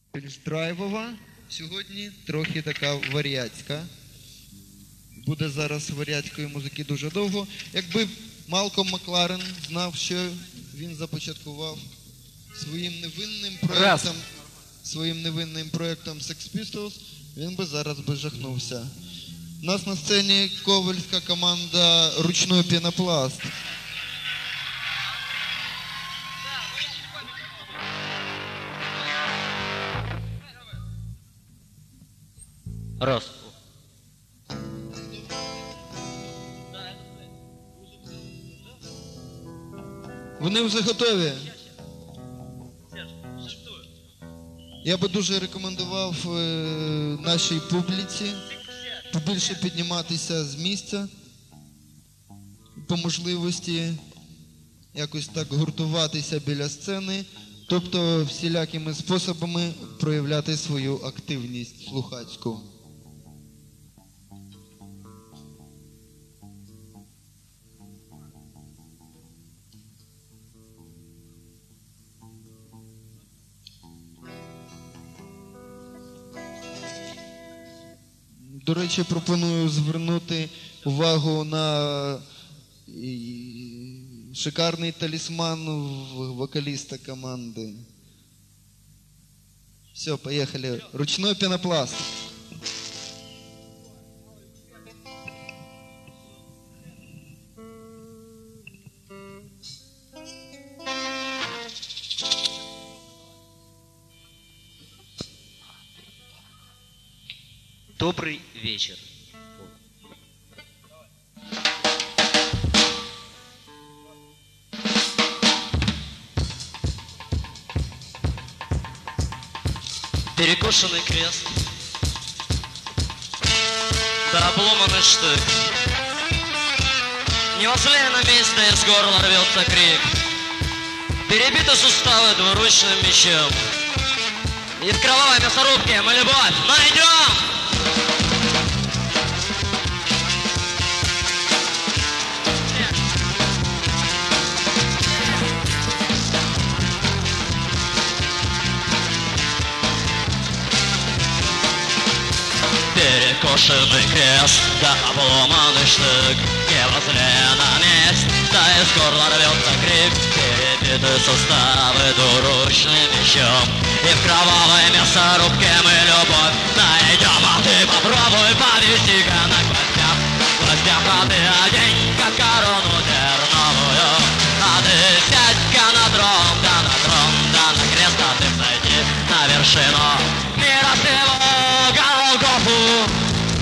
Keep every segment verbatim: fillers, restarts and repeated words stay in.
більш драйвова. Сьогодні трохи така варіатська. Буде зараз варіатської музики дуже довго. Якби Малком Макларен знав, що він започаткував своїм невинним проєктом, своїм невинним проєктом Sex Pistols, він би зараз би жахнувся. У нас на сцені ковальська команда «Ручной пенопласт». Раз. Вони вже готові. Я би дуже рекомендував е, нашій публіці побільше підніматися з місця, по можливості якось так гуртуватися біля сцени, тобто всілякими способами проявляти свою активність слухацьку. До речі, пропоную звернути увагу на шикарний талісман вокаліста команди. Все, поехали. Ручной пенопласт. Добрый вечер. Перекошенный крест, да обломанный штык. Не возле на месте, из горла рвется крик. Перебиты суставы двуручным мечом. И в кровавой мясорубке мы любовь найдем. Перекошенный крест, да обломанный штык. Не возле на месте, да из горла рвется крик. Перебиты суставы двуручным мечом. И в кровавой мясорубке мы любовь найдем. А ты попробуй повести-ка на гвоздях, гвоздях, а ты одень, как корону терновую. А ты сядь-ка на трон, да на трон, да на крест, а ты взойди на вершину мира сего Голгофу.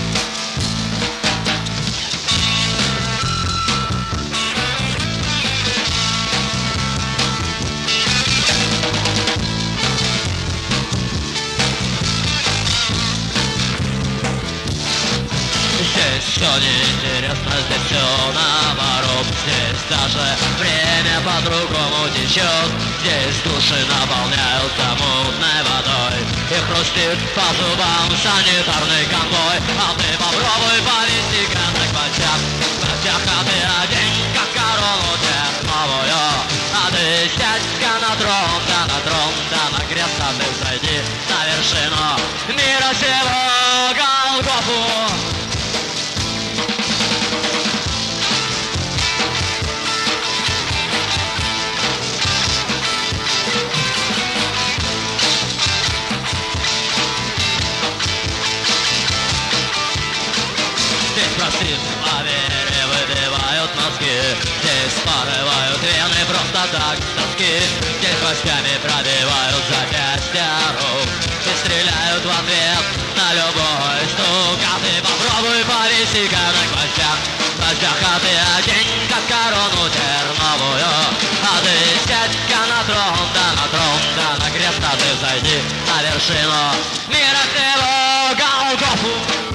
Здесь все неинтересно, здесь все наоборот. Здесь даже время по-другому течет. Здесь души наполняются мутной водой и хрустит по зубам санитарный конвой. А ты попробуй повести-ка на гвоздях, гвоздях, а ты одень, как корону терновую. А ты сядь-ка на трон, да на трон, да на крест, а ты взойди на вершину мира сего Голгофу. Здесь по вере выбивают мозги. Здесь порывают вены просто так с тоски. Здесь гвоздями пробивают запястья рук и стреляют в ответ на любой стук. А ты попробуй повиси-ка на гвоздях, гвоздях, а ты одень, как корону терновую. А ты сядь-ка на трон, да на трон, да на крест, а ты зайди на вершину мира сего Голгофу.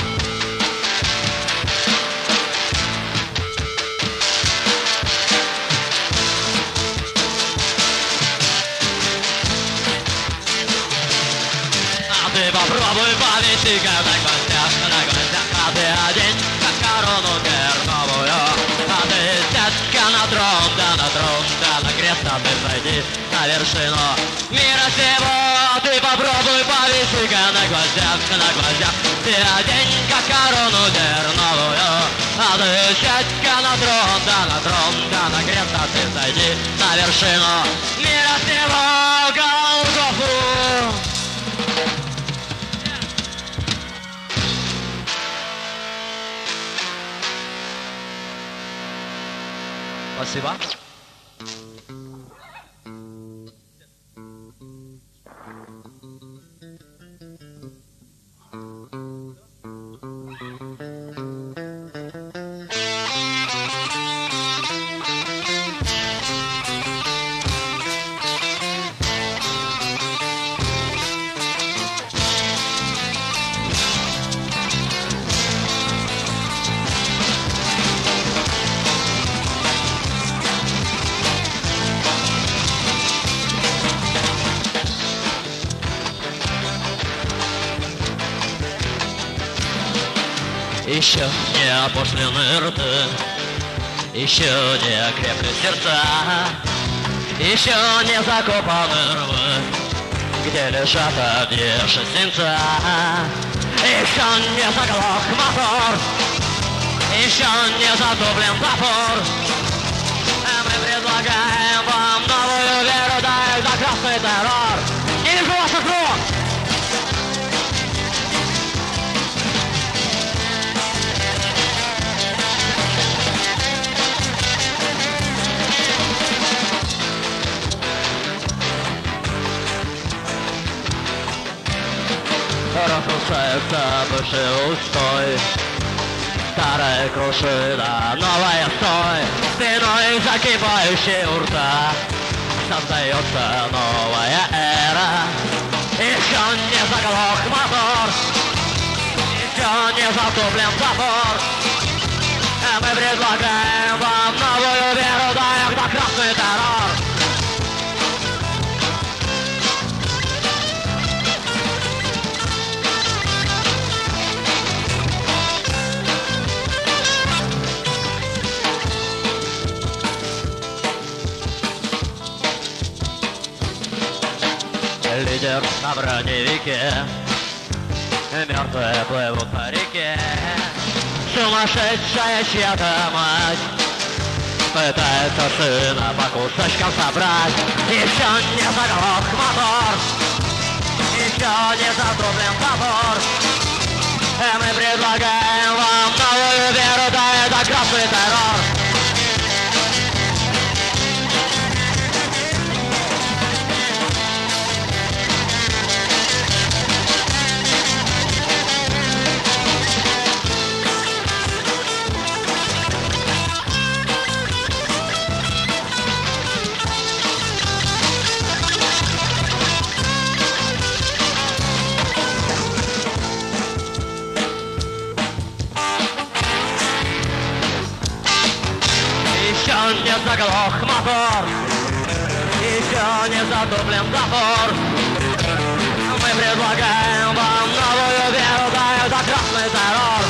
Попробуй повиси-ка на гвоздях, на гвоздях, а ты одень, как корону терновую. А ты сядь-ка на трон, да на трон, да на крест, а ты зайди на вершину мира сего. А ты попробуй повиси вишенка на гвоздях, на гвоздях. Ты одень, как корону дерновую, а ты сядь-ка на трон, да на трон, да на крест, а ты зайди на вершину мира сего Голгофу. Спасибо. Еще не опошлены рты, еще не окрепли сердца, еще не закопаны рвы, где лежат одежды синца. Еще не заглох мотор, еще не затоплен топор. А мы предлагаем вам новую веру, дай за красный террор. Не вижу ваших рук! Разрушается бывший устой, старая крушина, новая стой. Спиной закипающей у рта создается новая эра. Еще не заглох мотор, еще не затоплен запор. А мы предлагаем вам новую веру, дай когда красный террор. Лидер на броневике, мертвые плывут по реке. Сумасшедшая чья-то мать пытается сына по кусочкам собрать. Еще не заглох мотор, еще не затоплен топор. И мы предлагаем вам новую веру, да это красный террор. Еще не заглох мотор, еще не затоплен запор. Мы предлагаем вам новую веру, да это красный террор.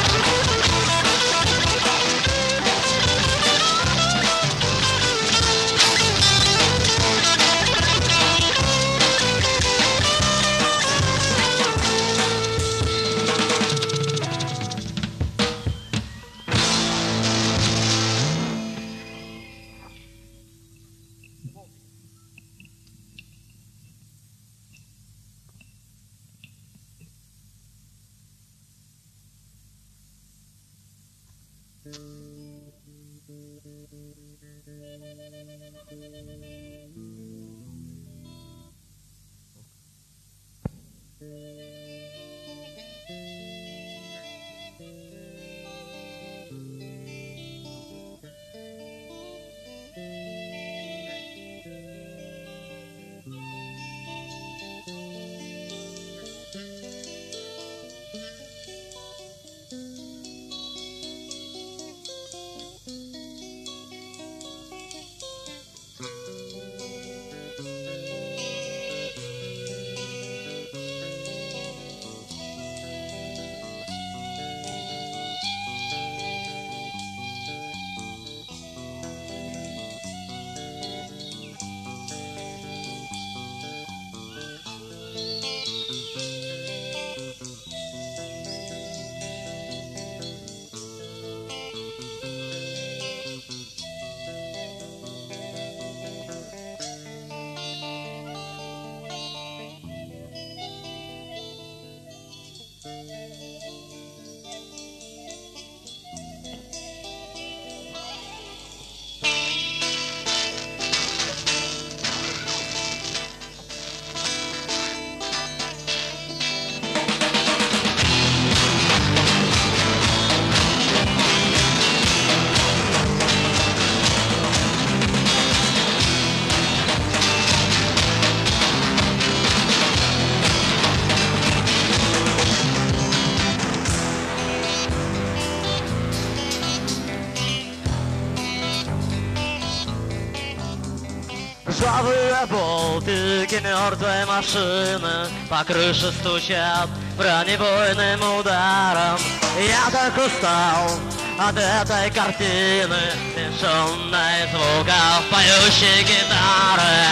на болтики мертвой машины по крыше стучат бронебойным ударом. Я так устал от этой картины, лишенной звуков поющей гитары.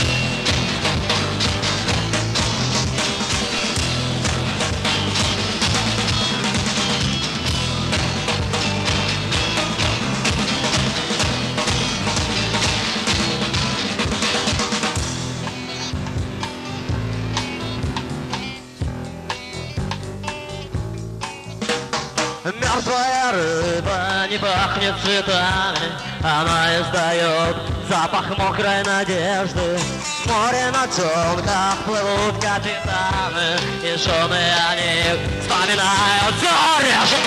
Мертвая рыба не пахнет цветами, она издает запах мокрой надежды. В море на тёнках плывут капитаны, и жены о них вспоминают зарежу.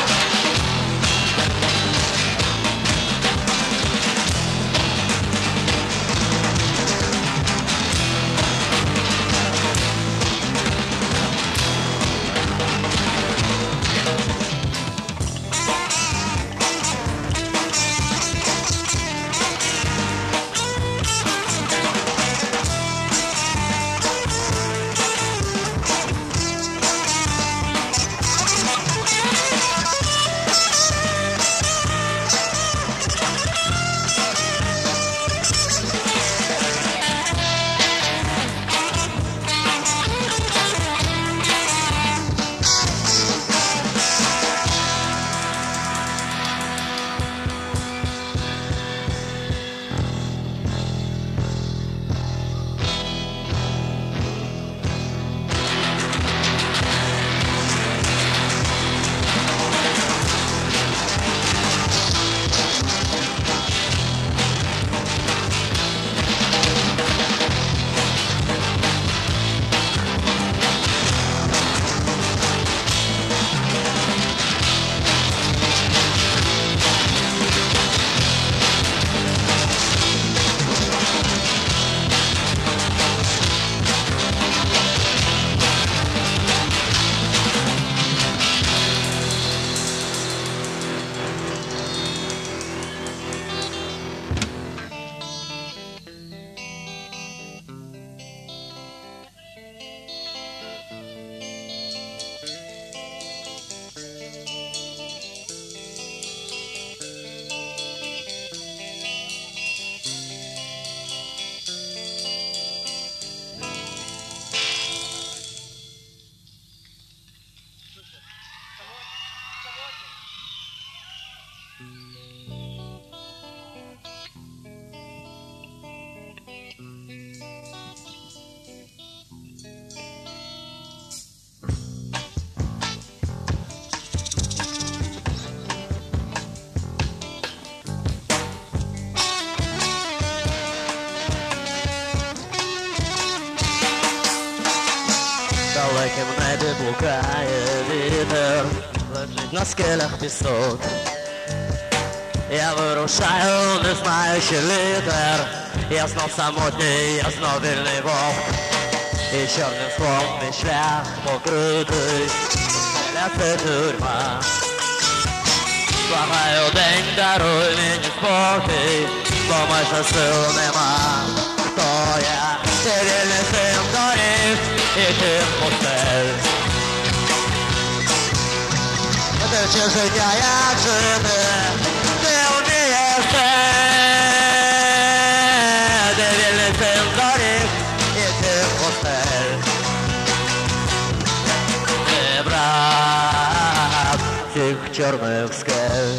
далеким небі блукає вітер, лежить на скелях пісок. Я вирушаю, не знаючи літер, я знов самотній, я знов вільний вовк. І чорним склом мій шлях покритий, скеля це тюрма. Благаю день, даруй мені спокій, бо майже сил нема. Хто я? Ти вільний син доріг і тим пустель. Ти вчи життя, як жити, ти вмієш це. Ти вільний син доріг і тим пустель. Ти брат цих чорних скель.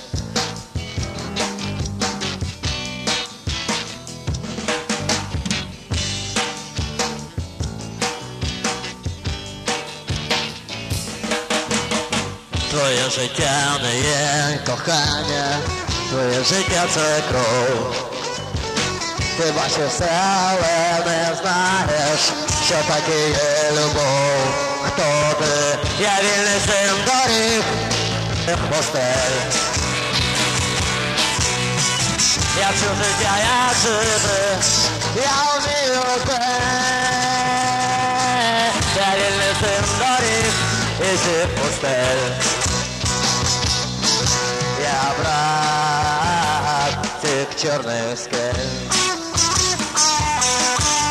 Твоє життя не є кохання, твоє життя це кров. Ти бачиш все, але не знаєш, що таке є любов. Хто ти? Я вільний син доріг, постель. Я вчу життя, як жити, я вмію те. Я вільний син доріг, і ти постель. Я брат цих чорних скель.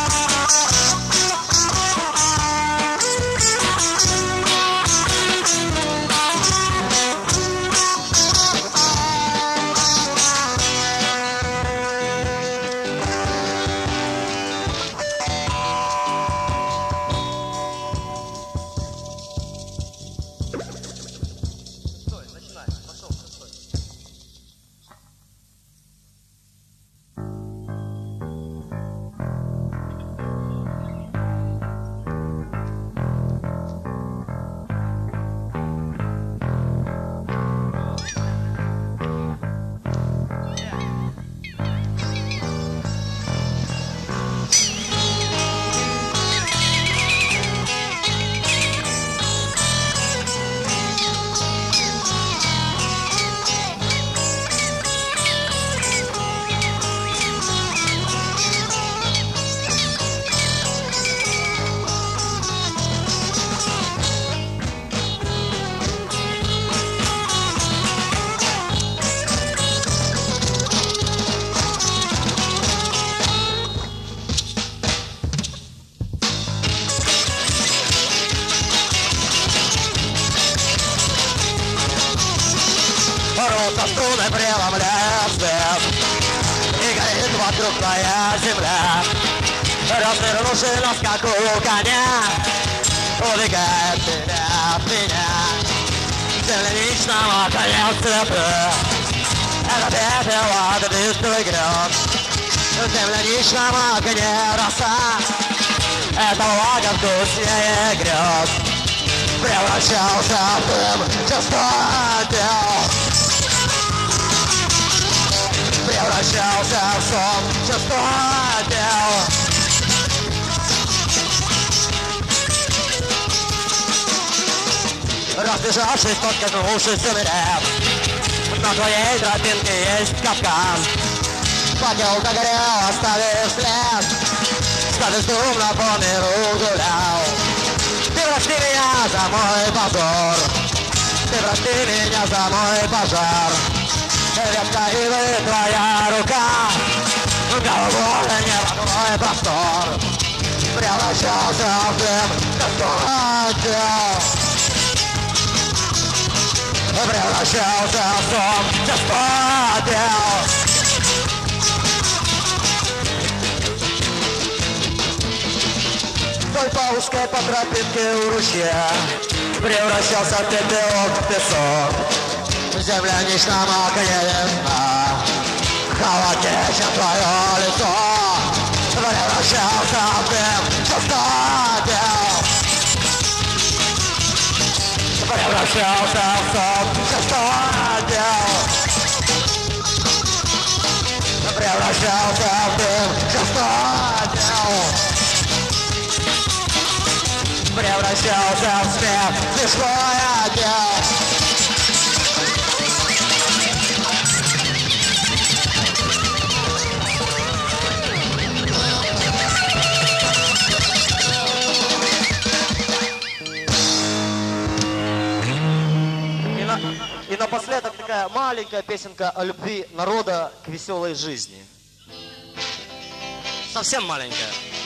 по струны преломляет свет. И горит вокруг твоя земля. Развернувший на скаку коня, убегает меня от меня. Земляничного коня в цвету. Это пепел от быстрый грез. В земляничном огне роса. Это влага вкуснее грез. Превращался в дым частотел. Превращался в сон частотел. Разбежавшись, подкоснувшись умерев, на твоей тропинке есть капкан. Факел догорел, оставив след. Что бездумно по миру гулял. Ты прости меня за мой позор. Ты прости меня за мой пожар. Ветка ивы, твоя рука. Голубое небо, твой простор. Превращался в дым, как ангел. Превращался в сон, частотел. Вдоль по узкой по тропинке у ручья превращался в пепелок в песок. В земляничном окне весна холоднее твое лицо. Превращался в дым, частотел. Превращался в сон, частотел. Превращался в дым, частотел. Превращался в смех, смешной отдел. И, на, и напоследок такая маленькая песенка о любви народа к веселой жизни. Совсем маленькая.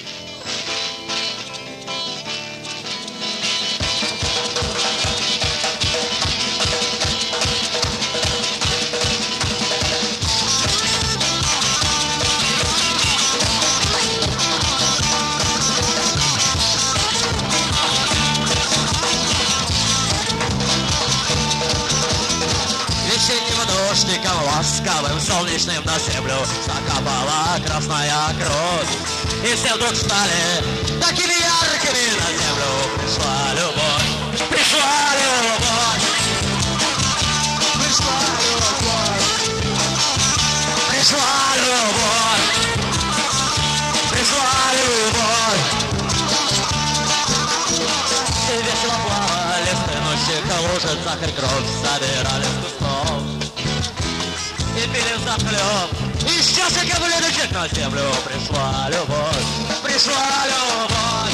Дождиком ласковым, солнечным на землю закапала красная кровь. И все вдруг стали такими яркими на землю. Пришла любовь, пришла любовь. Пришла любовь. Пришла любовь. Пришла любовь. И весело плавали в стынущих лужах, сахар, кровь собирали с кустов. И пили взахлеб, и с чашек блюдечек на землю. Пришла любовь, пришла любовь.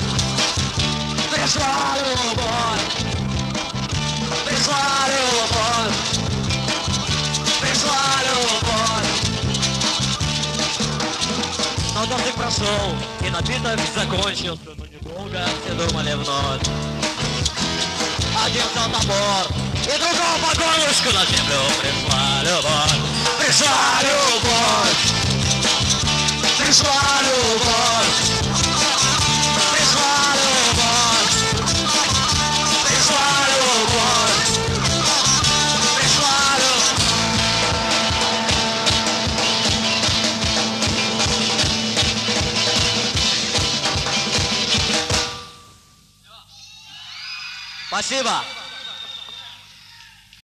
Пришла любовь. Пришла любовь. Пришла любовь. Но дождик прошел, и напиток закончился. Но недолго все думали вновь. Один взял топор, и другого по горлышку на землю. Пришла любовь, пришла любовь. Пришла любовь. Пришла любовь. Пришла любовь. Пришла любовь. Спасибо.